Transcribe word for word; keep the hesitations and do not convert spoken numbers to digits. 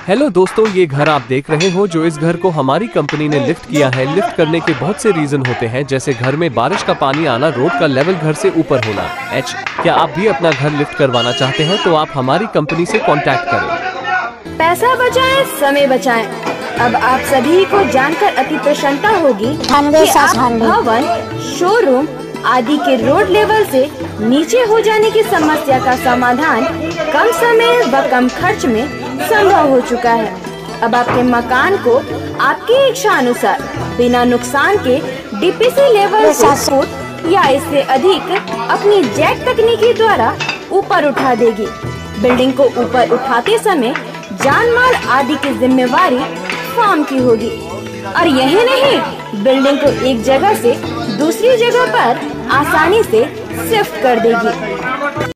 Hello दोस्तों, ये घर आप देख रहे हो जो इस घर को हमारी कंपनी ने लिफ्ट किया है। लिफ्ट करने के बहुत से रीजन होते हैं, जैसे घर में बारिश का पानी आना, रोड का लेवल घर से ऊपर होना। एच क्या आप भी अपना घर लिफ्ट करवाना चाहते हैं तो आप हमारी कंपनी से कांटेक्ट करें। पैसा बचाएं, समय बचाएं। अब आप सभी को जानकर अति प्रसन्नता होगी कि आप भवन, शोरूम आदि के रोड लेवल से नीचे हो जाने की समस्या का समाधान कम समय व कम खर्च में संभव हो चुका है। अब आपके मकान को आपकी इच्छा अनुसार बिना नुकसान के डीपीसी लेवल से फुट या इससे अधिक अपनी जैक तकनीकी द्वारा ऊपर उठा देगी। बिल्डिंग को ऊपर उठाते समय जान माल आदि की जिम्मेवारी फार्म की होगी और यही नहीं, बिल्डिंग को एक जगह से दूसरी जगह पर आसानी से शिफ्ट कर देगी।